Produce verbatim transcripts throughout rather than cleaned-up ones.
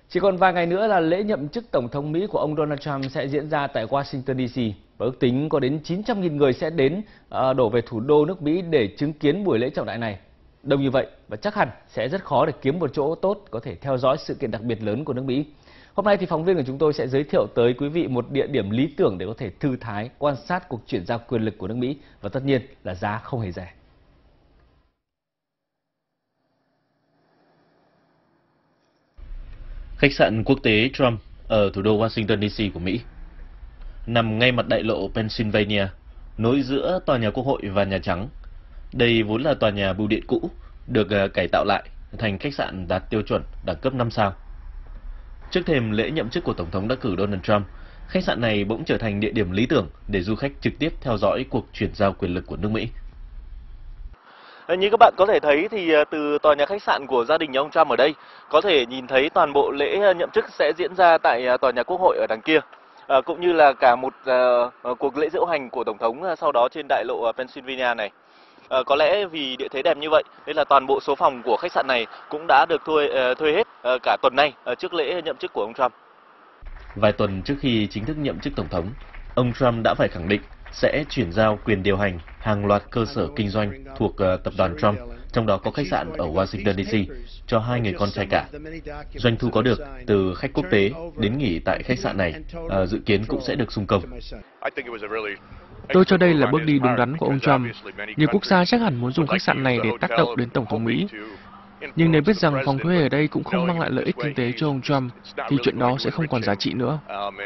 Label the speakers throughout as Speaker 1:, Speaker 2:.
Speaker 1: Chỉ còn vài ngày nữa là lễ nhậm chức Tổng thống Mỹ của ông Donald Trump sẽ diễn ra tại Washington D C và ước tính có đến chín trăm nghìn người sẽ đến uh, đổ về thủ đô nước Mỹ để chứng kiến buổi lễ trọng đại này. Đông như vậy và chắc hẳn sẽ rất khó để kiếm một chỗ tốt có thể theo dõi sự kiện đặc biệt lớn của nước Mỹ. Hôm nay thì phóng viên của chúng tôi sẽ giới thiệu tới quý vị một địa điểm lý tưởng để có thể thư thái quan sát cuộc chuyển giao quyền lực của nước Mỹ và tất nhiên là giá không hề rẻ.
Speaker 2: Khách sạn quốc tế Trump ở thủ đô Washington D C của Mỹ, nằm ngay mặt đại lộ Pennsylvania, nối giữa tòa nhà Quốc hội và Nhà Trắng. Đây vốn là tòa nhà bưu điện cũ, được cải tạo lại thành khách sạn đạt tiêu chuẩn đẳng cấp năm sao. Trước thềm lễ nhậm chức của Tổng thống đắc cử Donald Trump, khách sạn này bỗng trở thành địa điểm lý tưởng để du khách trực tiếp theo dõi cuộc chuyển giao quyền lực của nước Mỹ.
Speaker 3: Như các bạn có thể thấy thì từ tòa nhà khách sạn của gia đình nhà ông Trump ở đây, có thể nhìn thấy toàn bộ lễ nhậm chức sẽ diễn ra tại tòa nhà Quốc hội ở đằng kia, à, cũng như là cả một uh, cuộc lễ diễu hành của Tổng thống sau đó trên đại lộ Pennsylvania này. À, có lẽ vì địa thế đẹp như vậy nên là toàn bộ số phòng của khách sạn này cũng đã được thuê uh, thuê hết uh, cả tuần này uh, trước lễ nhậm chức của ông Trump.
Speaker 2: Vài tuần trước khi chính thức nhậm chức Tổng thống, ông Trump đã phải khẳng định sẽ chuyển giao quyền điều hành hàng loạt cơ sở kinh doanh thuộc uh, tập đoàn Trump, trong đó có khách sạn ở Washington D C, cho hai người con trai cả. Doanh thu có được từ khách quốc tế đến nghỉ tại khách sạn này uh, dự kiến cũng sẽ được xung công.
Speaker 4: Tôi cho đây là bước đi đúng đắn của ông Trump. Nhiều quốc gia chắc hẳn muốn dùng khách sạn này để tác động đến Tổng thống Mỹ. Nhưng nếu biết rằng phòng thuê ở đây cũng không mang lại lợi ích kinh tế cho ông Trump, thì chuyện đó sẽ không còn giá trị nữa.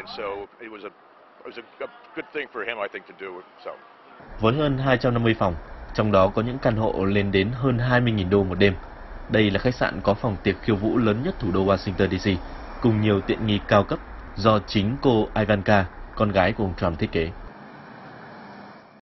Speaker 2: Với hơn hai trăm năm mươi phòng, trong đó có những căn hộ lên đến hơn hai mươi nghìn đô một đêm. Đây là khách sạn có phòng tiệc khiêu vũ lớn nhất thủ đô Washington D C, cùng nhiều tiện nghi cao cấp do chính cô Ivanka, con gái của ông Trump thiết kế.